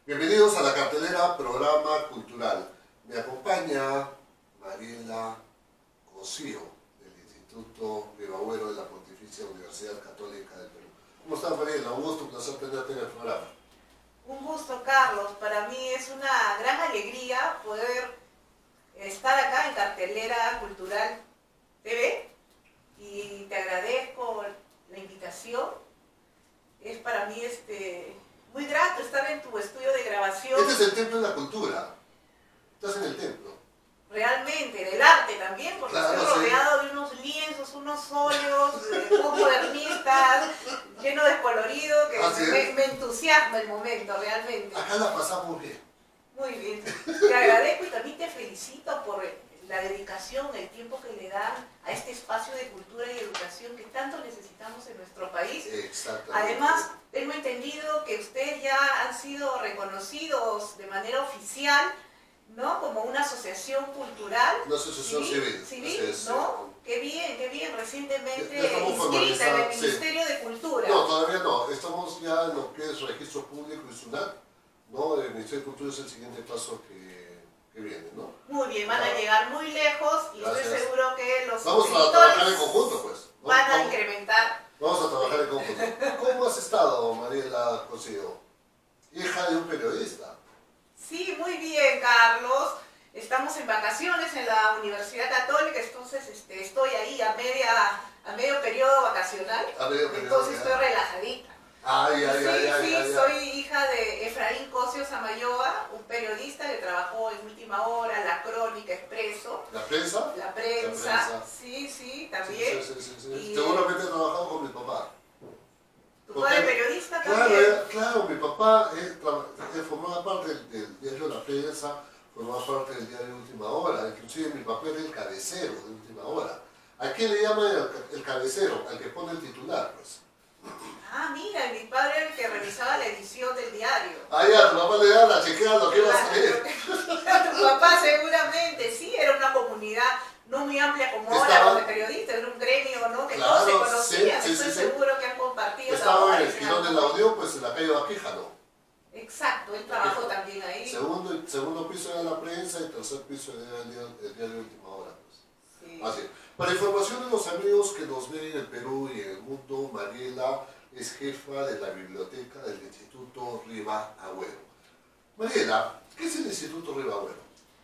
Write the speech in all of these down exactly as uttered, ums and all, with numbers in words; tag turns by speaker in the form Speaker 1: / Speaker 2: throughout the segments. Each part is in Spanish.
Speaker 1: Bienvenidos a la cartelera Programa Cultural. Me acompaña Mariela Cosío, del Instituto Ribagüero de la Pontificia Universidad Católica del Perú. ¿Cómo estás, Mariela? Un gusto, un placer tenerte en el programa.
Speaker 2: Un gusto, Carlos. Para mí es una gran alegría poder estar acá en Cartelera Cultural T V y te agradezco la invitación. Es para mí este, muy grato estar en tu estudio de grabación.
Speaker 1: Este es el templo de la cultura. Estás en el templo.
Speaker 2: Realmente, del arte también, porque
Speaker 1: Claro,
Speaker 2: estoy
Speaker 1: sí.
Speaker 2: rodeado de unos lienzos, unos óleos, eh, modernistas, lleno de colorido, que
Speaker 1: Así
Speaker 2: me,
Speaker 1: es.
Speaker 2: me entusiasma el momento, realmente.
Speaker 1: Acá la pasamos bien.
Speaker 2: Muy bien, te agradezco y también te felicito por la dedicación, el tiempo que le dan a este espacio de cultura y educación que tanto necesitamos en nuestro país.
Speaker 1: Exactamente.
Speaker 2: Además, tengo entendido que ustedes ya han sido reconocidos de manera oficial, ¿no? Como una asociación cultural.
Speaker 1: Una asociación civil.
Speaker 2: Civil,
Speaker 1: Así es,
Speaker 2: ¿no? Qué bien, qué bien, recientemente
Speaker 1: Ya- ya estamos
Speaker 2: inscrita en el
Speaker 1: formalizados, sí.
Speaker 2: Ministerio de Cultura.
Speaker 1: No, todavía no. Estamos ya en lo que es registro público y SUNAT, ¿no? El Ministerio de Cultura es el siguiente paso que, que viene, ¿no?
Speaker 2: Muy bien, van a
Speaker 1: Ah.
Speaker 2: llegar muy lejos y
Speaker 1: Gracias.
Speaker 2: estoy seguro que los
Speaker 1: Vamos a
Speaker 2: suscriptores
Speaker 1: trabajar en conjunto, pues. ¿no?
Speaker 2: van a
Speaker 1: Vamos,
Speaker 2: incrementar.
Speaker 1: vamos a trabajar en conjunto. ¿Cómo has estado, Mariela Cosío? Hija de un periodista.
Speaker 2: Sí, muy bien, Carlos. Estamos en vacaciones en la Universidad Católica, entonces este, estoy ahí a, media, a medio periodo vacacional.
Speaker 1: A medio periodo,
Speaker 2: entonces
Speaker 1: ya.
Speaker 2: estoy relajadita.
Speaker 1: Ay, ay,
Speaker 2: sí,
Speaker 1: ay, ay,
Speaker 2: sí,
Speaker 1: ay, ay.
Speaker 2: soy hija de Efraín Cosio Samayoa, un periodista que trabajó en Última Hora, La Crónica, Expreso,
Speaker 1: ¿La prensa?
Speaker 2: La Prensa,
Speaker 1: La prensa.
Speaker 2: sí, sí, también.
Speaker 1: Sí, sí, sí, sí.
Speaker 2: Y,
Speaker 1: Seguramente he trabajado con mi papá.
Speaker 2: ¿Tu padre periodista
Speaker 1: Claro,
Speaker 2: también?
Speaker 1: eh, claro, mi papá eh, traba- eh, formaba parte del, del diario La Prensa, formaba parte del diario Última Hora, inclusive mi papá era el cabecero de Última Hora. ¿A quién le llaman el, el cabecero? Al que pone el titular, pues.
Speaker 2: Ah, mira, mi padre era el que revisaba la edición del diario.
Speaker 1: Ah, ya, tu papá le da la chequea lo que va a salir.
Speaker 2: Tu papá seguramente, sí, era una comunidad no muy amplia como ahora
Speaker 1: Estaba-
Speaker 2: como periodistas, era un gremio, ¿no? Que
Speaker 1: Claro,
Speaker 2: todos se conocían,
Speaker 1: sí, sí,
Speaker 2: estoy
Speaker 1: sí, sí.
Speaker 2: seguro que han compartido.
Speaker 1: Estaba en el
Speaker 2: labores,
Speaker 1: esquinón de
Speaker 2: ¿no?
Speaker 1: la Unión, pues en la calle Baquíjano.
Speaker 2: Exacto, él trabajó también ahí.
Speaker 1: Segundo, segundo piso era La Prensa y tercer piso era el diario, el diario Última Hora, pues.
Speaker 2: Sí.
Speaker 1: Así. Para información de los amigos que nos ven en el Perú y en el mundo, Mariela es jefa de la biblioteca del Instituto Ribagüero. Mariela, ¿qué es el Instituto Ribagüero?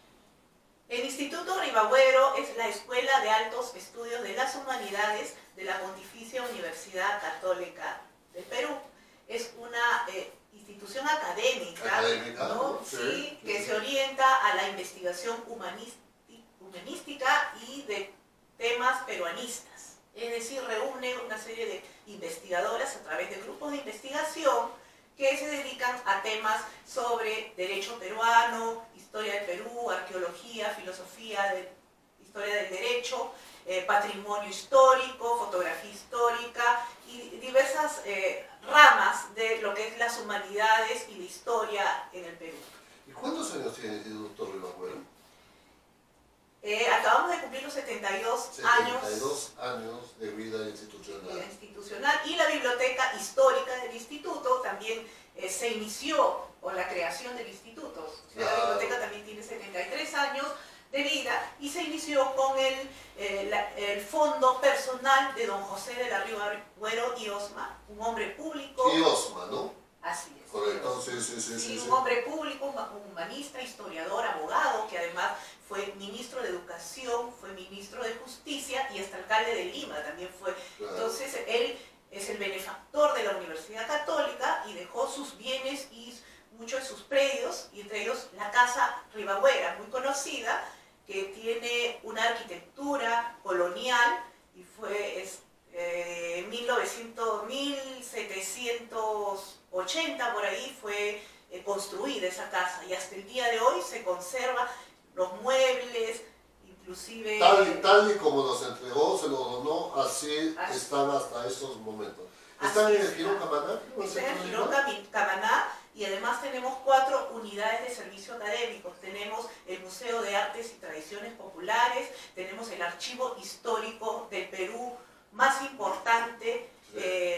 Speaker 2: El Instituto Ribagüero es la Escuela de Altos Estudios de las Humanidades de la Pontificia Universidad Católica del Perú. Es una eh, institución académica,
Speaker 1: Académica,
Speaker 2: ¿no?
Speaker 1: ¿no?
Speaker 2: Sí,
Speaker 1: Sí,
Speaker 2: que
Speaker 1: sí.
Speaker 2: se orienta a la investigación humanísti- humanística y de temas peruanistas. Es decir, reúne una serie de investigadoras a través de grupos de investigación que se dedican a temas sobre derecho peruano, historia del Perú, arqueología, filosofía, de, historia del derecho, eh, patrimonio histórico, fotografía histórica y diversas eh, ramas de lo que es las humanidades y la historia en el Perú.
Speaker 1: ¿Y cuántos años tiene el Instituto Ribagüero?
Speaker 2: Eh, acabamos de cumplir los setenta y dos años
Speaker 1: setenta y dos años de vida institucional.
Speaker 2: eh, institucional y la biblioteca histórica del instituto también eh, se inició con la creación del instituto. La
Speaker 1: Claro.
Speaker 2: biblioteca también tiene setenta y tres años de vida y se inició con el, eh, la- el fondo personal de don José de la Ribagüero y Osma, un hombre público.
Speaker 1: Y Osma, ¿no?
Speaker 2: Así es.
Speaker 1: Correcto, sí, sí, sí.
Speaker 2: Sí,
Speaker 1: sí,
Speaker 2: un
Speaker 1: sí.
Speaker 2: hombre público, un humanista, historiador, abogado, que además fue ministro de Educación, fue ministro de Justicia y hasta alcalde de Lima también fue.
Speaker 1: Claro.
Speaker 2: Entonces, él es el benefactor de la Universidad Católica y dejó sus bienes y muchos de sus predios, y entre ellos la Casa Ribagüera, muy conocida, que tiene una arquitectura colonial y fue es, eh, mil novecientos, mil setecientos ochenta por ahí fue eh, construida esa casa y hasta el día de hoy se conserva los muebles, inclusive...
Speaker 1: Tal y, tal y como nos entregó, se lo donó, así,
Speaker 2: Así.
Speaker 1: están hasta estos momentos.
Speaker 2: Así
Speaker 1: ¿Están en el
Speaker 2: está.
Speaker 1: Girón Camaná?
Speaker 2: Está en el Girón Cami- Camaná y además tenemos cuatro unidades de servicio académicos. Tenemos el Museo de Artes y Tradiciones Populares, tenemos el Archivo Histórico del Perú más importante,
Speaker 1: Sí.
Speaker 2: eh,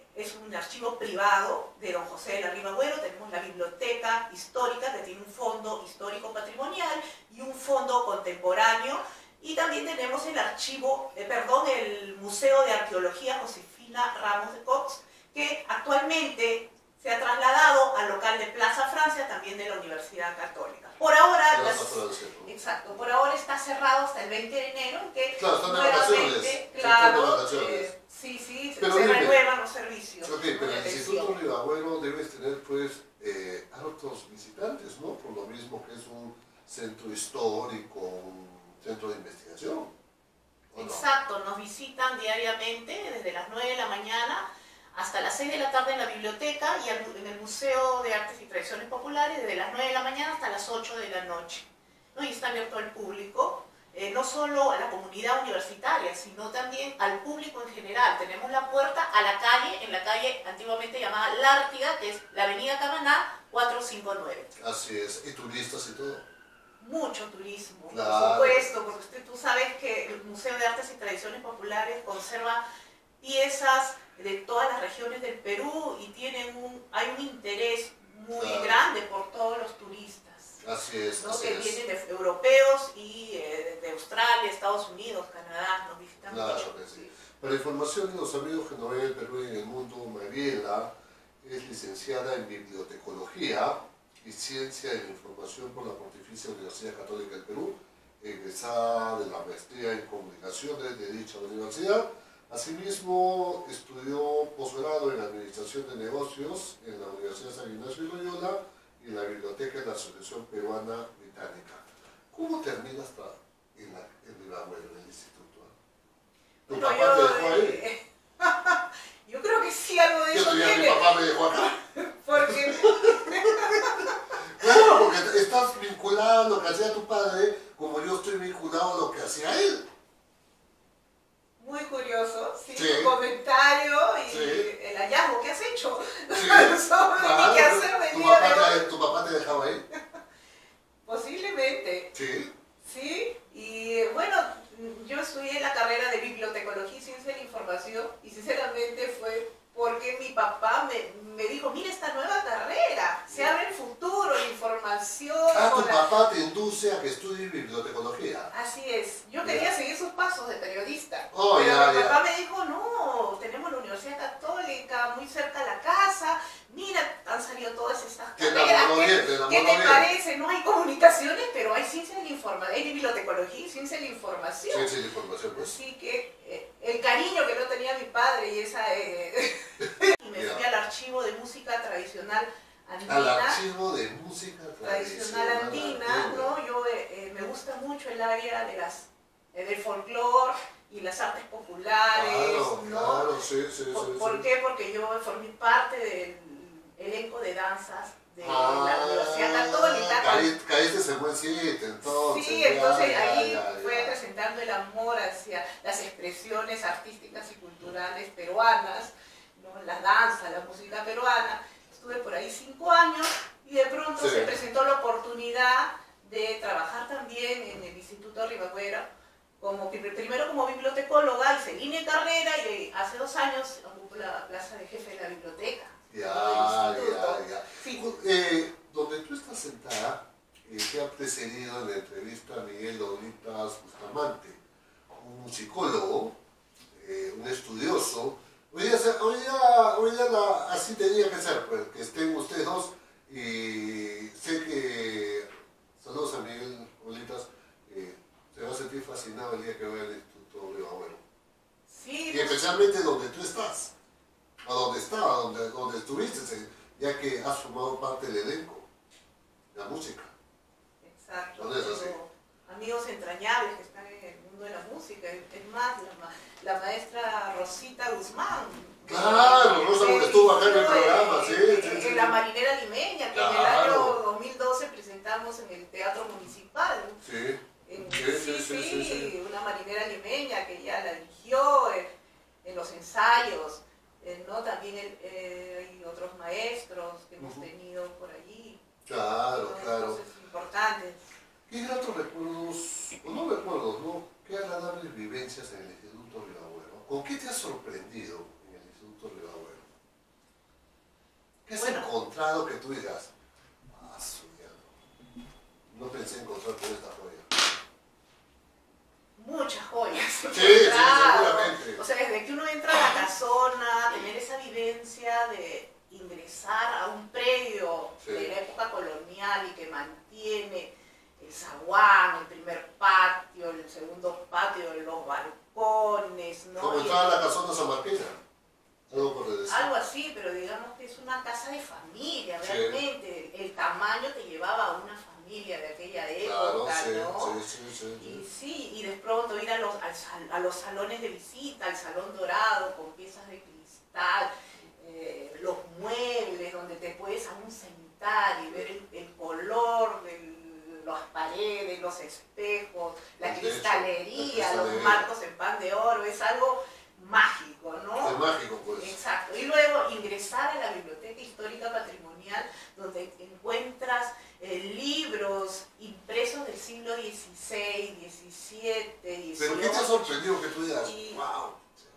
Speaker 2: es un archivo privado de don José de la Riva Agüero. Tenemos la biblioteca histórica, que tiene un fondo histórico patrimonial y un fondo contemporáneo. Y también tenemos el archivo, eh, perdón, el Museo de Arqueología Josefina Ramos de Cox, que actualmente se ha trasladado al local de Plaza Francia, también de la Universidad Católica. Por ahora, las,
Speaker 1: Francia, ¿no?
Speaker 2: exacto, por ahora está cerrado hasta el veinte de enero, en que
Speaker 1: claro, están de
Speaker 2: nuevamente,
Speaker 1: vacaciones.
Speaker 2: claro,
Speaker 1: de vacaciones.
Speaker 2: Eh, sí, sí,
Speaker 1: pero
Speaker 2: se
Speaker 1: dime,
Speaker 2: renuevan los servicios.
Speaker 1: Ok, pero
Speaker 2: de
Speaker 1: el
Speaker 2: atención.
Speaker 1: Instituto Riva Agüero debes tener pues eh, hartos visitantes, ¿no? Por lo mismo que es un centro histórico, un centro de investigación. ¿O no?
Speaker 2: Exacto, nos visitan diariamente desde las nueve de la mañana hasta las seis de la tarde en la biblioteca y en el Museo de Artes y Tradiciones Populares desde las nueve de la mañana hasta las ocho de la noche, ¿no? Y está abierto al público, eh, no solo a la comunidad universitaria, sino también al público en general. Tenemos la puerta a la calle, en la calle antiguamente llamada La Ártiga, que es la avenida Camaná cuatrocientos cincuenta y nueve.
Speaker 1: Así es, y turistas y todo.
Speaker 2: Mucho turismo,
Speaker 1: Claro.
Speaker 2: por supuesto, porque usted, tú sabes que el Museo de Artes y Tradiciones Populares conserva piezas de todas las regiones del Perú y tienen un, hay un interés muy
Speaker 1: Claro.
Speaker 2: grande por todos los turistas,
Speaker 1: Así es,
Speaker 2: ¿no?
Speaker 1: así
Speaker 2: Que
Speaker 1: es.
Speaker 2: vienen de europeos y eh, de Australia, Estados Unidos, Canadá, nos visitan
Speaker 1: Claro
Speaker 2: mucho.
Speaker 1: que sí. Para información de los amigos que nos ven en el Perú y en el mundo, Mariela es licenciada en Bibliotecología y Ciencia de la Información por la Pontificia Universidad Católica del Perú, egresada de la maestría en Comunicaciones de dicha universidad. Asimismo, estudió posgrado en Administración de Negocios en la Universidad San Ignacio de Loyola y en la Biblioteca de la Asociación Peruana Británica. ¿Cómo terminas en, la, en Riva Agüero, en el instituto? ¿Tu
Speaker 2: Bueno,
Speaker 1: papá
Speaker 2: yo,
Speaker 1: te dejó ahí?
Speaker 2: eh, yo creo que sí, algo de
Speaker 1: Yo
Speaker 2: eso
Speaker 1: te dije, mi
Speaker 2: tiene,
Speaker 1: papá me dejó acá.
Speaker 2: porque
Speaker 1: Claro, porque estás vinculado a lo que hacía tu padre, como yo estoy vinculado a lo que hacía él.
Speaker 2: muy curioso, sí,
Speaker 1: Sí.
Speaker 2: tu comentario y
Speaker 1: Sí.
Speaker 2: el hallazgo que has hecho
Speaker 1: Sí.
Speaker 2: sobre
Speaker 1: Claro,
Speaker 2: mi quehacer del
Speaker 1: ¿tu
Speaker 2: día
Speaker 1: papá,
Speaker 2: de hoy.
Speaker 1: te, ¿Tu papá te dejaba ahí?
Speaker 2: Posiblemente,
Speaker 1: Sí.
Speaker 2: sí, y bueno, yo estudié la carrera de Bibliotecología y Ciencia de la Información y sinceramente fue porque mi papá me, me dijo, mira esta nueva carrera, se abre el futuro, la información.
Speaker 1: Ah, tu
Speaker 2: con la-
Speaker 1: papá te induce a que estudies bibliotecología.
Speaker 2: Así es, yo quería
Speaker 1: Ya.
Speaker 2: seguir sus pasos de periodista,
Speaker 1: Oh,
Speaker 2: pero
Speaker 1: ya,
Speaker 2: mi
Speaker 1: ya.
Speaker 2: papá me dijo, no, tenemos la Universidad Católica muy cerca de la casa, mira, han salido todas estas
Speaker 1: Te
Speaker 2: carreras,
Speaker 1: enamoró
Speaker 2: ¿qué,
Speaker 1: bien, te
Speaker 2: ¿qué
Speaker 1: enamoró
Speaker 2: te
Speaker 1: bien.
Speaker 2: parece? No hay comunicaciones, pero hay ciencia de la información, hay bibliotecología y ciencia de la información.
Speaker 1: Ciencia de la información, pues.
Speaker 2: Así que eh, el cariño que no tenía mi padre y esa... eh, y me fui
Speaker 1: Ya.
Speaker 2: al archivo de música tradicional andina.
Speaker 1: Al archivo de música
Speaker 2: tradicional
Speaker 1: tradicional
Speaker 2: andina,
Speaker 1: andina.
Speaker 2: ¿no? Yo eh, eh, me gusta mucho el área de las, eh, del folclore y las artes populares,
Speaker 1: Claro,
Speaker 2: ¿no?
Speaker 1: claro, sí, sí, sí.
Speaker 2: ¿Por,
Speaker 1: sí.
Speaker 2: por qué? Porque yo formé parte del elenco de danzas de
Speaker 1: Ah,
Speaker 2: la Universidad Católica.
Speaker 1: caí- Caíste en buen sitio, entonces.
Speaker 2: Sí,
Speaker 1: ya,
Speaker 2: entonces
Speaker 1: ya,
Speaker 2: ahí
Speaker 1: ya,
Speaker 2: fue
Speaker 1: ya.
Speaker 2: acrecentando el amor hacia las expresiones artísticas y culturales peruanas, ¿no? La danza, la música peruana. Estuve por ahí cinco años y de pronto
Speaker 1: Sí.
Speaker 2: se presentó la oportunidad de trabajar también en el Instituto Riva Agüero, como, primero como bibliotecóloga y seguí mi carrera y hace dos años ocupo la plaza de jefe de la biblioteca.
Speaker 1: Ya,
Speaker 2: ¿No? del instituto.
Speaker 1: ya, ya.
Speaker 2: Sí.
Speaker 1: Eh, donde tú estás sentada, eh, te ha precedido en la entrevista Miguel Lolitas Bustamante, un musicólogo, eh, un estudioso. Hoy día, se- hoy día- hoy día la- así tenía que ser, pues, que estén ustedes dos. Y sé que, saludos a Miguel Lolitas, eh, se va a sentir fascinado el día que vaya al Instituto Riva Agüero.
Speaker 2: Sí,
Speaker 1: Y especialmente donde tú estás, o donde estaba, donde, donde estuviste, ya que has formado parte del elenco, de la música.
Speaker 2: exacto.
Speaker 1: ¿No es así?
Speaker 2: Tengo amigos entrañables que están en el mundo de la música. Es más, la, ma- la maestra Rosita Guzmán.
Speaker 1: Claro, Rosa, porque estuvo acá en el
Speaker 2: eh,
Speaker 1: programa, sí,
Speaker 2: en-
Speaker 1: sí,
Speaker 2: en
Speaker 1: sí.
Speaker 2: La Marinera Limeña, que en el
Speaker 1: Claro.
Speaker 2: año dos mil doce presentamos en el Teatro Municipal.
Speaker 1: Sí,
Speaker 2: En-
Speaker 1: Sí, sí, sí, sí, sí.
Speaker 2: una marinera limeña que ella la dirigió eh, en los ensayos, eh, ¿no? También el- eh, hay otros maestros que hemos
Speaker 1: Ujú.
Speaker 2: tenido por allí,
Speaker 1: claro,
Speaker 2: ¿no?
Speaker 1: claro.
Speaker 2: Cosas importantes.
Speaker 1: ¿Qué gratos recuerdos, o no recuerdos, no? ¿Qué agradables vivencias en el Instituto Riva Agüero? ¿Con qué te has sorprendido en el Instituto Riva Agüero?
Speaker 2: tamaño que llevaba una familia de aquella
Speaker 1: Claro,
Speaker 2: época,
Speaker 1: sí,
Speaker 2: ¿no?
Speaker 1: sí, sí, sí,
Speaker 2: Y
Speaker 1: sí.
Speaker 2: sí, y de pronto ir a los, al sal- a los salones de visita, al salón dorado con piezas de cristal, eh, los muebles donde te puedes aún sentar y ver el, el color de las paredes, los espejos, la
Speaker 1: El techo,
Speaker 2: cristalería,
Speaker 1: la
Speaker 2: los
Speaker 1: cristalería.
Speaker 2: marcos en pan de oro, es algo mágico, ¿no?
Speaker 1: Es mágico, pues.
Speaker 2: Exacto. Y luego ingresar a la Biblioteca Histórica Patrimonial, donde encuentras eh, libros impresos del siglo dieciséis, diecisiete, dieciocho.
Speaker 1: Pero ¿qué te ha sorprendido que tú digas,
Speaker 2: Y-
Speaker 1: wow,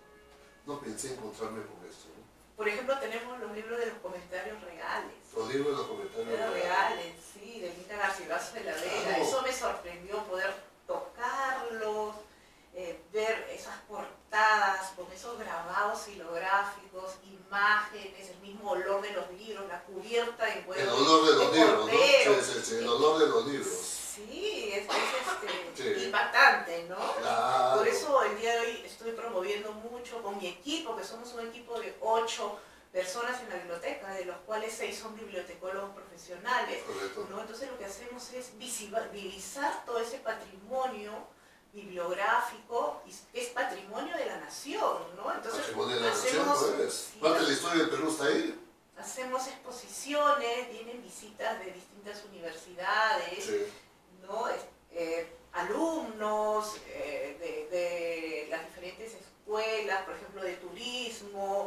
Speaker 1: no pensé encontrarme con esto, ¿no?
Speaker 2: Por ejemplo, tenemos los libros de los comentarios reales.
Speaker 1: Lo digo en los comentarios.
Speaker 2: Comentarios reales, sí, de Mica Garcilaso de la Vega.
Speaker 1: Claro.
Speaker 2: Eso me sorprendió poder tocarlos, eh, ver esas portadas con esos grabados silográficos, imágenes, el mismo olor de los libros, la cubierta de cuero.
Speaker 1: El olor de los
Speaker 2: de
Speaker 1: libros, ¿no?
Speaker 2: cordero.
Speaker 1: Sí, sí, sí, el olor de los libros.
Speaker 2: Sí, es, es este,
Speaker 1: Sí.
Speaker 2: impactante, ¿no?
Speaker 1: Claro.
Speaker 2: Por eso el día de hoy estoy promoviendo mucho con mi equipo, que somos un equipo de ocho personas en la biblioteca, de los cuales seis son bibliotecólogos profesionales,
Speaker 1: Correcto.
Speaker 2: ¿no? Entonces lo que hacemos es visibilizar todo ese patrimonio bibliográfico, y es patrimonio de la nación, ¿no? Entonces
Speaker 1: Patrimonio de la nación,
Speaker 2: hacemos,
Speaker 1: pues.
Speaker 2: sí,
Speaker 1: Parte de la historia del Perú está ahí.
Speaker 2: hacemos exposiciones, vienen visitas de distintas universidades,
Speaker 1: Sí.
Speaker 2: ¿no? Eh, alumnos eh, de, de las diferentes escuelas, por ejemplo, de turismo,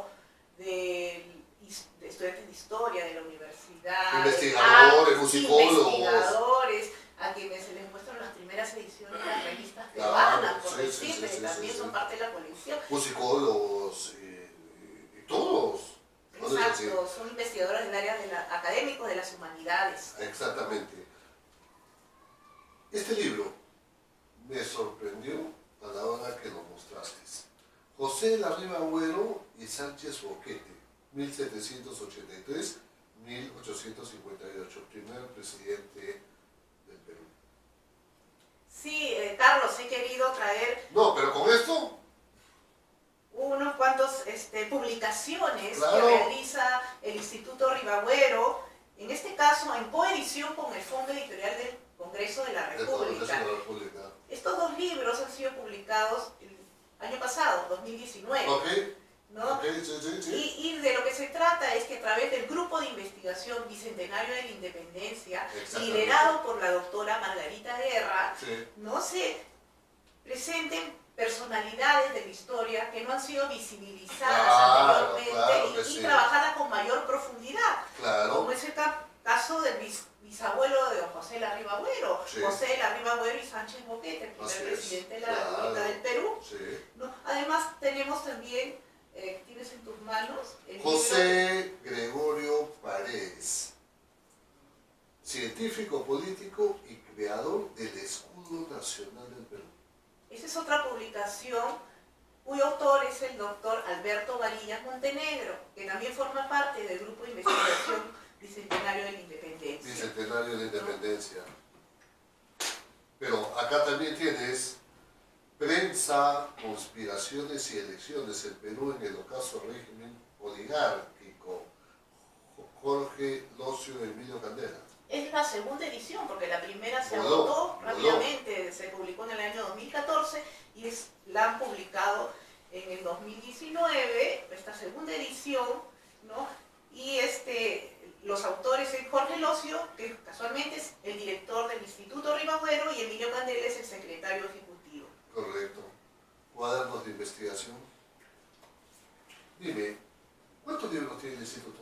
Speaker 2: de, de estudiantes de historia de la universidad,
Speaker 1: Investigadores,
Speaker 2: ah,
Speaker 1: musicólogos.
Speaker 2: investigadores, a quienes se les muestran las primeras ediciones de las revistas
Speaker 1: Claro,
Speaker 2: peruanas, por
Speaker 1: sí, sí,
Speaker 2: decirte,
Speaker 1: sí, sí,
Speaker 2: que también
Speaker 1: sí,
Speaker 2: son
Speaker 1: sí.
Speaker 2: parte de la colección.
Speaker 1: Musicólogos y, y- y todos. ¿No es así?
Speaker 2: Exacto, son investigadores del área de la, académicos de las humanidades.
Speaker 1: Exactamente. Este libro me sorprendió a la hora que lo mostraste. José Larriba Agüero y Sánchez Boquete, mil setecientos ochenta y tres a mil ochocientos cincuenta y ocho, primer presidente del Perú.
Speaker 2: Sí, eh, Carlos, he querido traer
Speaker 1: No, pero con esto,
Speaker 2: unos cuantos este, publicaciones
Speaker 1: claro,
Speaker 2: que realiza el Instituto Ribagüero, en este caso en coedición con el Fondo Editorial del Congreso de la
Speaker 1: del Congreso de
Speaker 2: República.
Speaker 1: la República.
Speaker 2: Estos dos libros han sido publicados el año pasado, dos mil diecinueve,
Speaker 1: Ok,
Speaker 2: ¿no?
Speaker 1: ok, sí, sí, sí.
Speaker 2: Y, y de lo que se trata es que a través del Grupo de Investigación Bicentenario de la Independencia,
Speaker 1: Exactamente.
Speaker 2: liderado por la doctora Margarita Guerra,
Speaker 1: Sí,
Speaker 2: no se presenten personalidades de la historia que no han sido visibilizadas
Speaker 1: Claro,
Speaker 2: anteriormente
Speaker 1: claro que
Speaker 2: y, y
Speaker 1: sí.
Speaker 2: trabajarlas con mayor profundidad,
Speaker 1: claro.
Speaker 2: como es el ca- caso del bis- bisabuelo de don José Larriba Agüero,
Speaker 1: Sí.
Speaker 2: José Larriba Agüero y Sánchez Boquete, el primer
Speaker 1: Así es,
Speaker 2: presidente de la
Speaker 1: claro.
Speaker 2: República del Perú,
Speaker 1: Sí.
Speaker 2: ¿no? Además tenemos también, eh, tienes en tus manos el libro-
Speaker 1: José Gregorio Paredes, científico político y creador del Escudo Nacional del Perú.
Speaker 2: Esa es otra publicación cuyo autor es el doctor Alberto Varillas Montenegro, que también forma parte del Grupo de Investigación Bicentenario de la Independencia.
Speaker 1: Bicentenario de la Independencia. Pero acá también tienes Prensa, Conspiraciones y Elecciones, el Perú en el ocaso régimen oligárquico, Jorge Locio Emilio Candela.
Speaker 2: Es la segunda edición, porque la primera se
Speaker 1: Voló,
Speaker 2: agotó
Speaker 1: voló.
Speaker 2: rápidamente, se publicó en el año dos mil catorce y es, la han publicado en el dos mil diecinueve, esta segunda edición, ¿no? Y este, los autores es Jorge Locio, que casualmente es el director del Instituto Ribagüero, y Emilio Candela es el secretario ejecutivo.
Speaker 1: Correcto. Cuadernos de investigación. Dime, ¿cuántos libros tiene el instituto?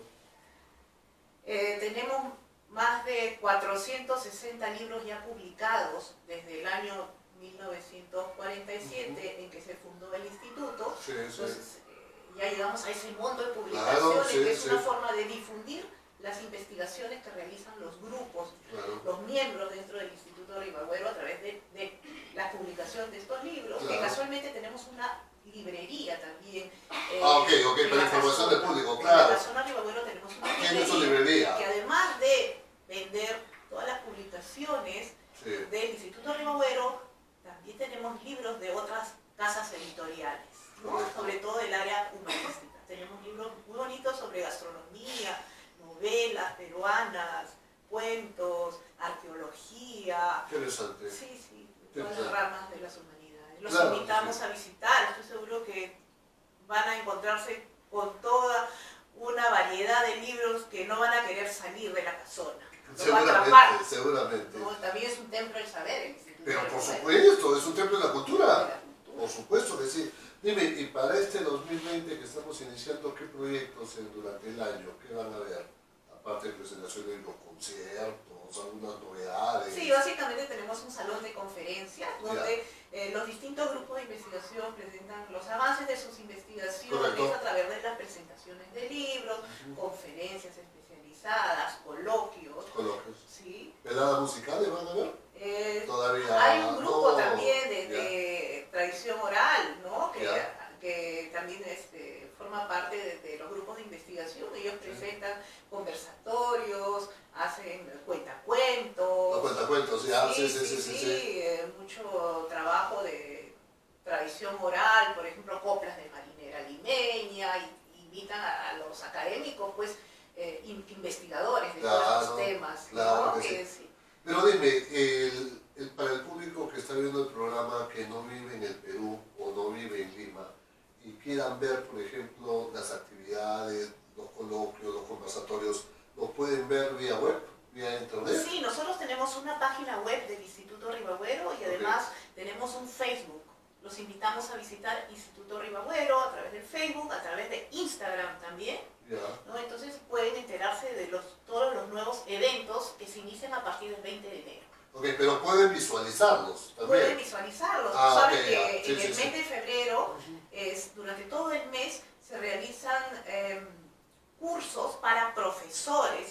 Speaker 2: Eh, tenemos más de cuatrocientos sesenta libros ya publicados desde el año mil novecientos cuarenta y siete, en que se fundó el instituto.
Speaker 1: Sí, sí.
Speaker 2: Entonces, eh, ya llegamos a ese monto de
Speaker 1: Claro,
Speaker 2: publicaciones,
Speaker 1: sí,
Speaker 2: que es
Speaker 1: sí.
Speaker 2: una forma de difundir las investigaciones que realizan los grupos,
Speaker 1: Claro.
Speaker 2: los miembros dentro del Instituto Ribagüero a través de, de la publicación de estos libros, que
Speaker 1: Claro.
Speaker 2: casualmente tenemos una librería también. eh,
Speaker 1: Ah, ok, ok,
Speaker 2: en
Speaker 1: para
Speaker 2: la
Speaker 1: información del
Speaker 2: casona-
Speaker 1: público,
Speaker 2: En
Speaker 1: claro.
Speaker 2: la zona Ribagüero tenemos una
Speaker 1: Tiene su
Speaker 2: librería,
Speaker 1: librería.
Speaker 2: que además de vender todas las publicaciones
Speaker 1: Sí.
Speaker 2: del Instituto Ribagüero, también tenemos libros de otras casas editoriales, ¿no?
Speaker 1: Correcto.
Speaker 2: Sobre todo del área humanística. Tenemos libros muy bonitos sobre gastronomía, novelas peruanas, cuentos, arqueología.
Speaker 1: Interesante.
Speaker 2: Sí, sí, todas las ramas de las humanidades. Los
Speaker 1: claro,
Speaker 2: invitamos
Speaker 1: sí.
Speaker 2: a visitar, estoy seguro que van a encontrarse con toda una variedad de libros que no van a querer salir de la casona.
Speaker 1: Seguramente, seguramente.
Speaker 3: No, también es un templo del saber el Instituto.
Speaker 1: Pero por supuesto, es un templo de la cultura. Por supuesto que sí. Dime, y para este dos mil veinte que estamos iniciando, ¿qué proyectos en, durante el año? ¿Qué van a ver? Aparte de presentaciones, los conciertos, algunas novedades.
Speaker 2: Sí, básicamente tenemos un salón de conferencias donde eh, los distintos grupos de investigación presentan los avances de sus investigaciones. Correcto. A través de las presentaciones de libros, uh-huh. conferencias especializadas, coloquios.
Speaker 1: Coloquios.
Speaker 2: Sí.
Speaker 1: ¿Veladas musicales van a ver?
Speaker 2: Eh,
Speaker 1: Todavía
Speaker 2: hay un grupo
Speaker 1: no,
Speaker 2: también de, de tradición oral, ¿no? Que, que también este, forma parte de, de los grupos de investigación. Ellos presentan conversatorios, hacen cuentacuentos.
Speaker 1: Los cuentacuentos, ya,
Speaker 2: sí,
Speaker 1: sí, sí, sí, sí,
Speaker 2: sí,
Speaker 1: sí.
Speaker 2: sí. Eh, mucho trabajo de tradición oral, por ejemplo, coplas de marinera limeña, y invitan a, a los académicos, pues, eh, investigadores de
Speaker 1: claro,
Speaker 2: todos los temas,
Speaker 1: claro
Speaker 2: ¿no?
Speaker 1: que
Speaker 2: Que,
Speaker 1: sí.
Speaker 2: sí.
Speaker 1: Pero dime, el, el, para el público que está viendo el programa, que no vive en el Perú o no vive en Lima, y quieran ver, por ejemplo, las actividades, los coloquios, los conversatorios, ¿los pueden ver vía web, vía internet?
Speaker 2: Sí, nosotros tenemos una página web del Instituto Ribagüero y además okay. tenemos un Facebook. Los invitamos a visitar Instituto Ribagüero a través del Facebook, a través de Instagram también.
Speaker 1: Yeah.
Speaker 2: ¿no? Entonces pueden enterarse de los, todos los nuevos eventos que se inician a partir del veinte de enero.
Speaker 1: Ok, pero pueden visualizarlos también.
Speaker 2: Pueden visualizarlos.
Speaker 1: Ah,
Speaker 2: Saben
Speaker 1: okay,
Speaker 2: que
Speaker 1: sí,
Speaker 2: en
Speaker 1: sí,
Speaker 2: el
Speaker 1: sí.
Speaker 2: mes de febrero, uh-huh. es, durante todo el mes, se realizan eh, cursos para profesores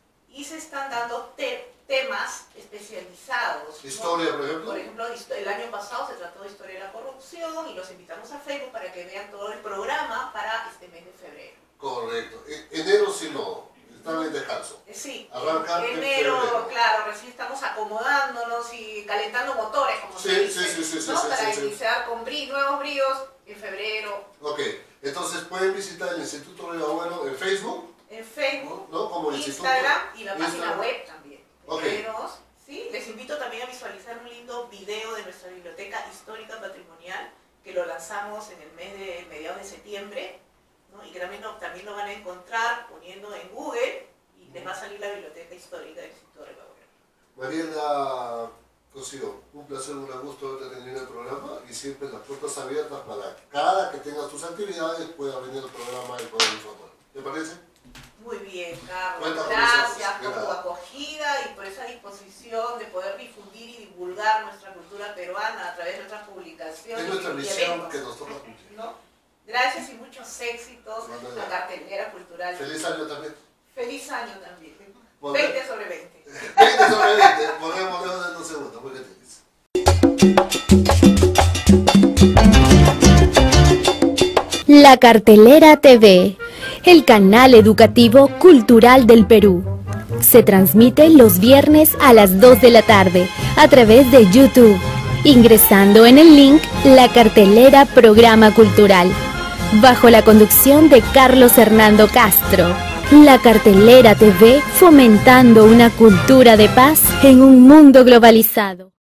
Speaker 2: y se están dando te temas especializados.
Speaker 1: Historia,
Speaker 2: ¿no?
Speaker 1: por ejemplo.
Speaker 2: Por ejemplo, el año pasado se trató de historia de la corrupción y los invitamos a Facebook para que vean todo el programa para este mes de febrero.
Speaker 1: Correcto. En enero sí no, están en descanso.
Speaker 2: Sí,
Speaker 1: arrancan
Speaker 2: en enero, en febrero. Claro, recién estamos acomodándonos y calentando motores, como
Speaker 1: sí,
Speaker 2: se dice,
Speaker 1: sí, sí, sí,
Speaker 2: ¿no?
Speaker 1: sí,
Speaker 2: para
Speaker 1: sí,
Speaker 2: iniciar
Speaker 1: sí.
Speaker 2: con brí nuevos bríos en febrero.
Speaker 1: Ok, entonces pueden visitar el Instituto Ribagüero en Facebook.
Speaker 2: En Facebook,
Speaker 1: ¿no? Como
Speaker 2: Instagram
Speaker 1: Instituto,
Speaker 2: y la
Speaker 1: Instagram.
Speaker 2: página web también.
Speaker 1: Okay.
Speaker 2: Tenemos, ¿sí? Les invito también a visualizar un lindo video de nuestra biblioteca histórica patrimonial que lo lanzamos en el mes de mediados de septiembre, ¿no? Y que también lo, también lo van a encontrar poniendo en Google y les va a salir la biblioteca histórica del Instituto Ribagüero.
Speaker 1: Mariela Cosío, un placer, un gusto haberte tenido en el programa y siempre las puertas abiertas para que cada que tengas tus actividades pueda venir al programa y poder informar. ¿Te parece?
Speaker 2: Muy bien, Carlos.
Speaker 1: Cuenta
Speaker 2: Gracias
Speaker 1: por
Speaker 2: por tu acogida y por esa disposición de poder difundir y divulgar nuestra cultura peruana a través de otras publicaciones.
Speaker 1: Es nuestra
Speaker 2: y
Speaker 1: misión
Speaker 2: eventos,
Speaker 1: que nos toca cumplir.
Speaker 2: ¿no? Gracias y muchos éxitos a la cartelera cultural.
Speaker 1: Feliz año también.
Speaker 2: Feliz año también.
Speaker 1: Bueno,
Speaker 2: veinte sobre veinte.
Speaker 1: veinte sobre veinte. Ponemos en un segundo. Muy feliz.
Speaker 4: La Cartelera T V, el canal educativo cultural del Perú. Se transmite los viernes a las dos de la tarde a través de YouTube, ingresando en el link La Cartelera Programa Cultural, bajo la conducción de Carlos Hernando Castro. La Cartelera T V, fomentando una cultura de paz en un mundo globalizado.